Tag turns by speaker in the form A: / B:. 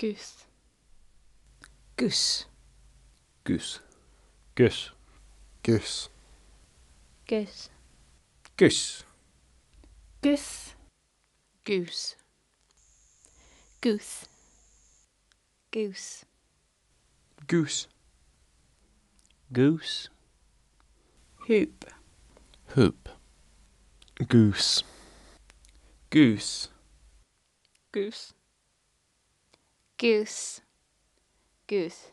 A: Goose.
B: Goose.
C: Goose.
D: Goose.
E: Goose.
A: Goose.
C: Goose.
A: Goose.
B: Goose.
A: Goose.
B: Goose.
C: Goose.
D: Goose.
A: Hoop.
C: Hoop.
E: Goose.
C: Goose.
B: Goose. Goose. Goose.